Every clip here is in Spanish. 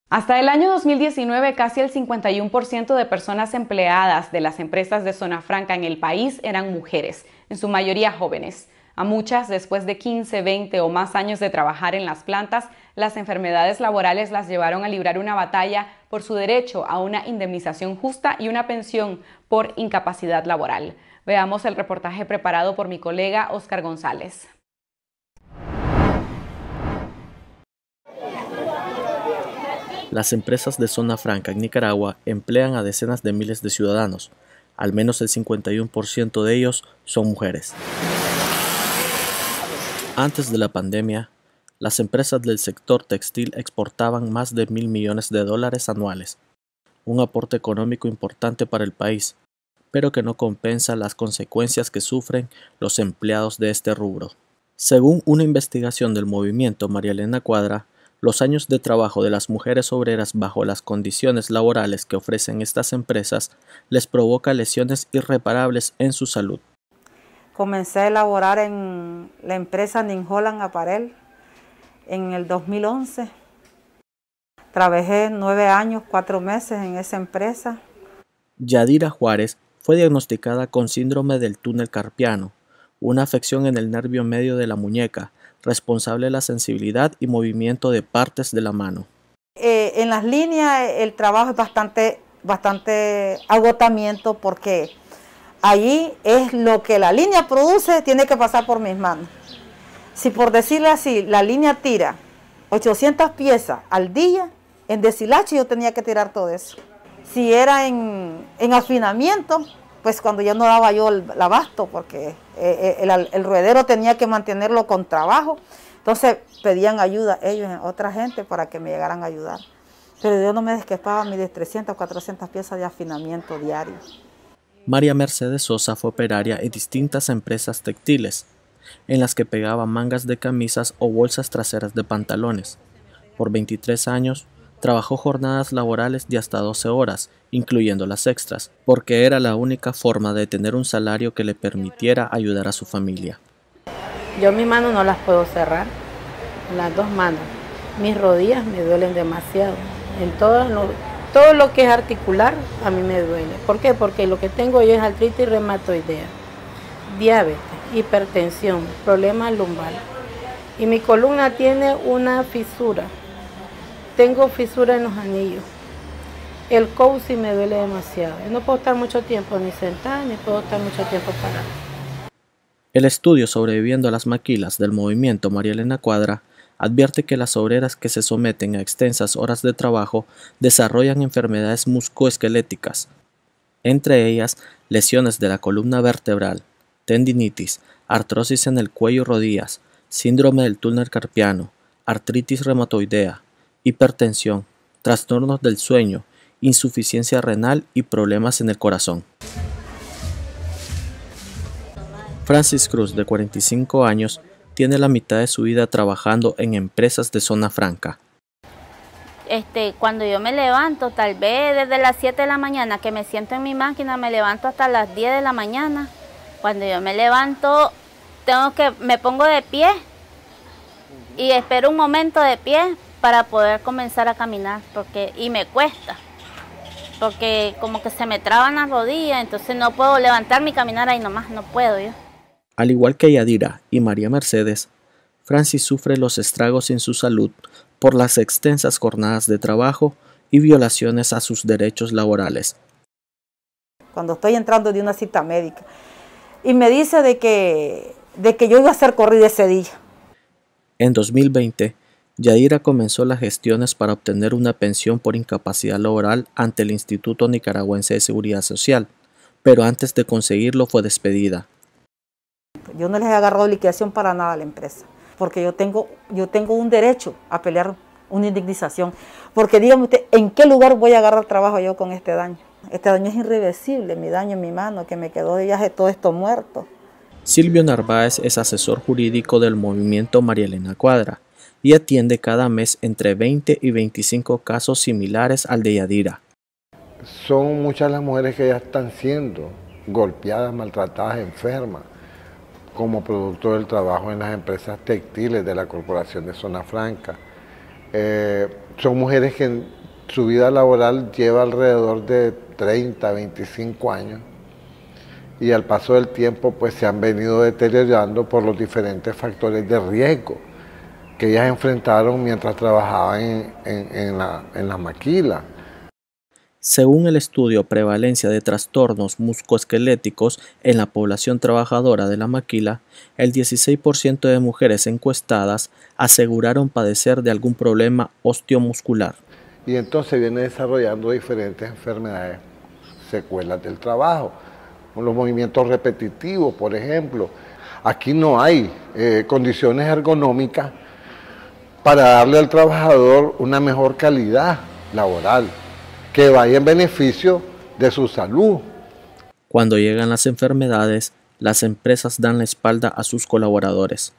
Hasta el año 2019, casi el 51% de personas empleadas de las empresas de zona franca en el país eran mujeres, en su mayoría jóvenes. A muchas, después de 15, 20 o más años de trabajar en las plantas, las enfermedades laborales las llevaron a librar una batalla por su derecho a una indemnización justa y una pensión por incapacidad laboral. Veamos el reportaje preparado por mi colega Oscar González. Las empresas de zona franca en Nicaragua emplean a decenas de miles de ciudadanos. Al menos el 51% de ellos son mujeres. Antes de la pandemia, las empresas del sector textil exportaban más de $1.000 millones anuales, un aporte económico importante para el país, pero que no compensa las consecuencias que sufren los empleados de este rubro. Según una investigación del movimiento María Elena Cuadra, los años de trabajo de las mujeres obreras bajo las condiciones laborales que ofrecen estas empresas les provoca lesiones irreparables en su salud. Comencé a elaborar en la empresa New Holland Apparel en el 2011. Trabajé 9 años, 4 meses en esa empresa. Yadira Juárez fue diagnosticada con síndrome del túnel carpiano, una afección en el nervio medio de la muñeca, responsable de la sensibilidad y movimiento de partes de la mano. En las líneas el trabajo es bastante agotamiento porque allí es lo que la línea produce, tiene que pasar por mis manos. Si por decirle así, la línea tira 800 piezas al día, en deshilache yo tenía que tirar todo eso. Si era en afinamiento, pues cuando ya no daba yo el abasto, porque el ruedero tenía que mantenerlo con trabajo, entonces pedían ayuda ellos, otra gente, para que me llegaran a ayudar. Pero yo no me escapaba ni de 300 o 400 piezas de afinamiento diario. María Mercedes Sosa fue operaria en distintas empresas textiles, en las que pegaba mangas de camisas o bolsas traseras de pantalones. Por 23 años, trabajó jornadas laborales de hasta 12 horas, incluyendo las extras, porque era la única forma de tener un salario que le permitiera ayudar a su familia. Yo mis manos no las puedo cerrar, las dos manos. Mis rodillas me duelen demasiado. En todo lo que es articular a mí me duele. ¿Por qué? Porque lo que tengo yo es artritis reumatoidea, diabetes, hipertensión, problemas lumbar. Y mi columna tiene una fisura. Tengo fisura en los anillos. El coxis me duele demasiado. Yo no puedo estar mucho tiempo ni sentada, ni puedo estar mucho tiempo parada. El estudio Sobreviviendo a las maquilas del movimiento María Elena Cuadra advierte que las obreras que se someten a extensas horas de trabajo desarrollan enfermedades musculoesqueléticas, entre ellas lesiones de la columna vertebral, tendinitis, artrosis en el cuello y rodillas, síndrome del túnel carpiano, artritis reumatoidea, hipertensión, trastornos del sueño, insuficiencia renal y problemas en el corazón. Francis Cruz, de 45 años, tiene la mitad de su vida trabajando en empresas de zona franca. Cuando yo me levanto, tal vez desde las 7 de la mañana que me siento en mi máquina, me levanto hasta las 10 de la mañana. Cuando yo me levanto, me pongo de pie y espero un momento de pie para poder comenzar a caminar, y me cuesta, porque como que se me traban las rodillas, entonces no puedo levantarme y caminar ahí nomás, no puedo yo. Al igual que Yadira y María Mercedes, Francis sufre los estragos en su salud por las extensas jornadas de trabajo y violaciones a sus derechos laborales. Cuando estoy entrando de una cita médica y me dice de que yo iba a hacer corrida ese día. En 2020, Yadira comenzó las gestiones para obtener una pensión por incapacidad laboral ante el Instituto Nicaragüense de Seguridad Social, pero antes de conseguirlo fue despedida. Yo no les he agarrado liquidación para nada a la empresa, porque yo tengo un derecho a pelear una indemnización, porque dígame usted, ¿en qué lugar voy a agarrar trabajo yo con este daño? Este daño es irreversible, mi daño en mi mano, que me quedó de viaje todo esto muerto. Silvio Narváez es asesor jurídico del movimiento María Elena Cuadra y atiende cada mes entre 20 y 25 casos similares al de Yadira. Son muchas las mujeres que ya están siendo golpeadas, maltratadas, enfermas, como producto del trabajo en las empresas textiles de la Corporación de Zona Franca. Son mujeres que su vida laboral lleva alrededor de 30, 25 años y al paso del tiempo pues se han venido deteriorando por los diferentes factores de riesgo que ellas enfrentaron mientras trabajaban en la maquila. Según el estudio Prevalencia de trastornos musculoesqueléticos en la población trabajadora de la maquila, el 16% de mujeres encuestadas aseguraron padecer de algún problema osteomuscular. Y entonces viene desarrollando diferentes enfermedades, secuelas del trabajo, con los movimientos repetitivos, por ejemplo. Aquí no hay condiciones ergonómicas para darle al trabajador una mejor calidad laboral, que vaya en beneficio de su salud. Cuando llegan las enfermedades, las empresas dan la espalda a sus colaboradores.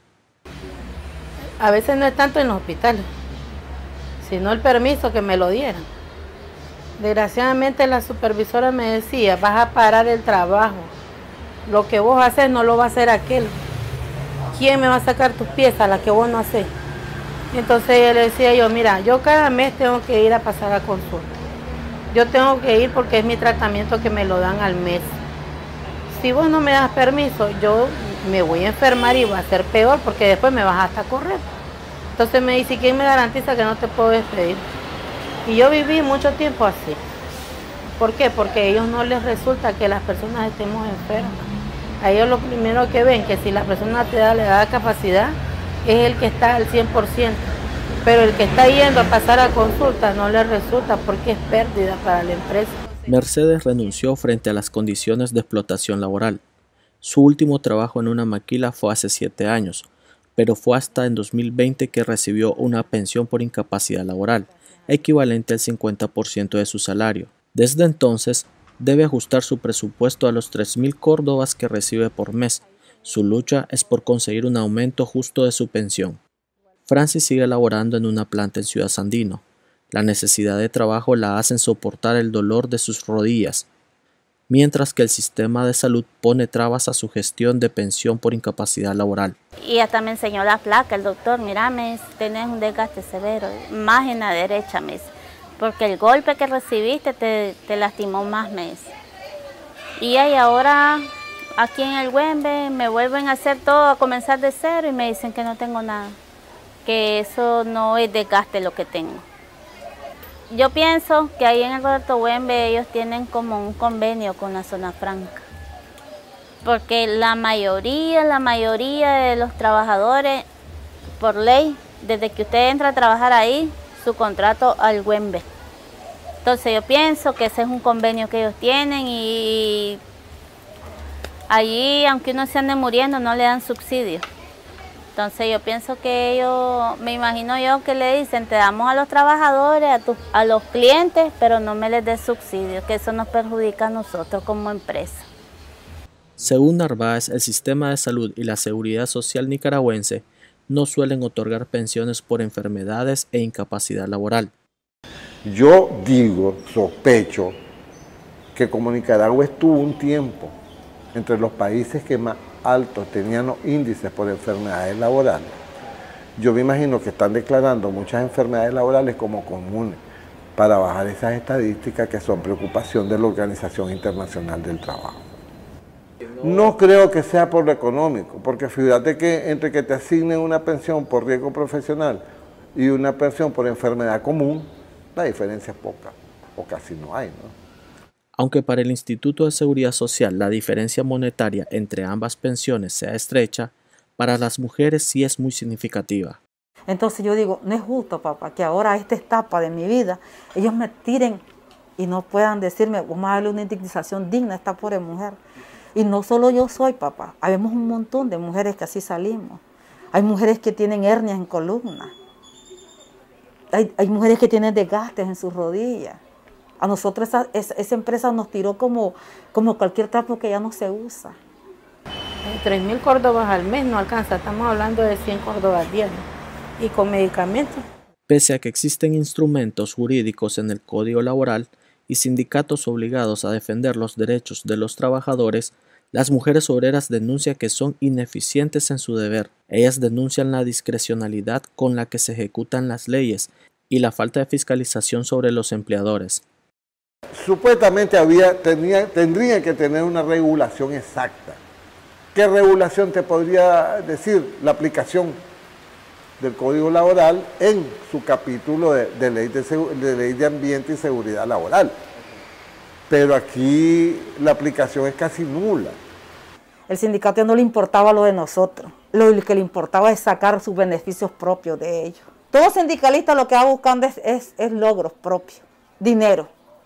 A veces no es tanto en los hospitales, sino el permiso que me lo dieran. Desgraciadamente la supervisora me decía, vas a parar el trabajo, lo que vos haces no lo va a hacer aquel. ¿Quién me va a sacar tus piezas, las que vos no haces? Entonces ella le decía yo, mira, yo cada mes tengo que ir a pasar a consulta. Yo tengo que ir porque es mi tratamiento que me lo dan al mes. Si vos no me das permiso, yo me voy a enfermar y va a ser peor porque después me vas hasta a correr. Entonces me dice, ¿quién me garantiza que no te puedo despedir? Y yo viví mucho tiempo así. ¿Por qué? Porque a ellos no les resulta que las personas estemos enfermas. A ellos lo primero que ven, que si la persona le da capacidad, es el que está al 100%. Pero el que está yendo a pasar a consulta no le resulta porque es pérdida para la empresa. Mercedes renunció frente a las condiciones de explotación laboral. Su último trabajo en una maquila fue hace 7 años, pero fue hasta en 2020 que recibió una pensión por incapacidad laboral, equivalente al 50% de su salario. Desde entonces, debe ajustar su presupuesto a los 3.000 córdobas que recibe por mes. Su lucha es por conseguir un aumento justo de su pensión. Francis sigue laborando en una planta en Ciudad Sandino. La necesidad de trabajo la hacen soportar el dolor de sus rodillas, mientras que el sistema de salud pone trabas a su gestión de pensión por incapacidad laboral. Y hasta me enseñó la placa, el doctor, mira, tenés un desgaste severo, más en la derecha, me dice, porque el golpe que recibiste te lastimó más, me dice. Y ahora aquí en el Güembe me vuelven a hacer todo, a comenzar de cero y me dicen que no tengo nada, que eso no es desgaste lo que tengo. Yo pienso que ahí en el Roberto Güembe ellos tienen como un convenio con la zona franca, porque la mayoría de los trabajadores, por ley, desde que usted entra a trabajar ahí, su contrato al Güembe. Entonces yo pienso que ese es un convenio que ellos tienen y allí, aunque uno se ande muriendo, no le dan subsidio. Entonces yo pienso que ellos, me imagino yo que le dicen, te damos a los trabajadores, a los clientes, pero no me les des subsidio, que eso nos perjudica a nosotros como empresa. Según Narváez, el sistema de salud y la seguridad social nicaragüense no suelen otorgar pensiones por enfermedades e incapacidad laboral. Yo digo, sospecho, que como Nicaragua estuvo un tiempo entre los países que más altos tenían los índices por enfermedades laborales, yo me imagino que están declarando muchas enfermedades laborales como comunes para bajar esas estadísticas que son preocupación de la Organización Internacional del Trabajo. No creo que sea por lo económico, porque fíjate que entre que te asignen una pensión por riesgo profesional y una pensión por enfermedad común, la diferencia es poca, o casi no hay, ¿no? Aunque para el Instituto de Seguridad Social la diferencia monetaria entre ambas pensiones sea estrecha, para las mujeres sí es muy significativa. Entonces yo digo, no es justo, papá, que ahora a esta etapa de mi vida, ellos me tiren y no puedan decirme, vamos a darle una indemnización digna a esta pobre mujer. Y no solo yo soy, papá, habemos un montón de mujeres que así salimos. Hay mujeres que tienen hernias en columna. Hay mujeres que tienen desgastes en sus rodillas. A nosotros esa empresa nos tiró como cualquier trapo que ya no se usa. 3.000 córdobas al mes no alcanza, estamos hablando de 100 córdobas diarias y con medicamentos. Pese a que existen instrumentos jurídicos en el Código Laboral y sindicatos obligados a defender los derechos de los trabajadores, las mujeres obreras denuncian que son ineficientes en su deber. Ellas denuncian la discrecionalidad con la que se ejecutan las leyes y la falta de fiscalización sobre los empleadores. Supuestamente tendría que tener una regulación exacta. ¿Qué regulación te podría decir? La aplicación del Código Laboral en su capítulo de ley de ambiente y seguridad laboral. Pero aquí la aplicación es casi nula. El sindicato no le importaba lo de nosotros, lo que le importaba es sacar sus beneficios propios de ellos. Todo sindicalista lo que va buscando es logros propios, dinero.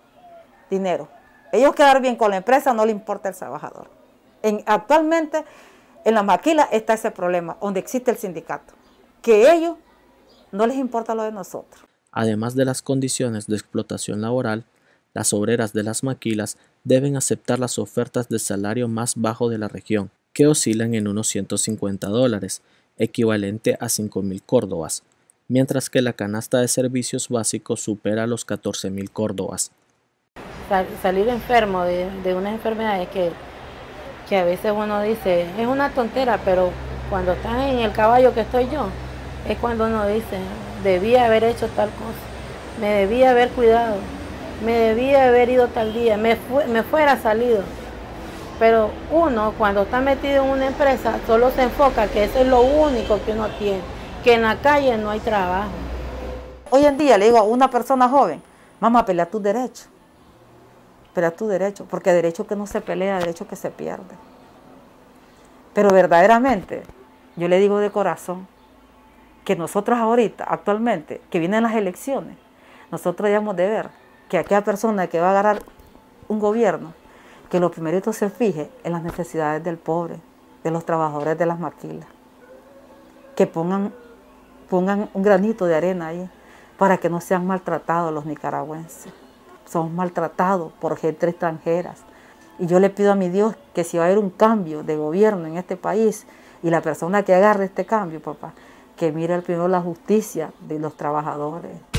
Ellos quedar bien con la empresa, no le importa el trabajador. Actualmente en la maquila está ese problema, donde existe el sindicato, que a ellos no les importa lo de nosotros. Además de las condiciones de explotación laboral, las obreras de las maquilas deben aceptar las ofertas de salario más bajo de la región, que oscilan en unos $150, equivalente a 5.000 córdobas, mientras que la canasta de servicios básicos supera los 14.000 córdobas. Salir enfermo de unas enfermedades que a veces uno dice, es una tontera, pero cuando estás en el caballo que estoy yo, es cuando uno dice, debía haber hecho tal cosa, me debía haber cuidado, me debía haber ido tal día, me fuera salido. Pero uno cuando está metido en una empresa solo se enfoca que eso es lo único que uno tiene, que en la calle no hay trabajo. Hoy en día le digo a una persona joven, mamá, pelea tus derechos. Pelea tu derecho, porque derecho que no se pelea, derecho que se pierde. Pero verdaderamente, yo le digo de corazón, que nosotros ahorita, actualmente, que vienen las elecciones, nosotros debemos de ver que aquella persona que va a agarrar un gobierno, que lo primerito se fije en las necesidades del pobre, de los trabajadores de las maquilas, que pongan un granito de arena ahí, para que no sean maltratados los nicaragüenses. Somos maltratados por gente extranjera. Y yo le pido a mi Dios que si va a haber un cambio de gobierno en este país y la persona que agarre este cambio, papá, que mire primero la justicia de los trabajadores.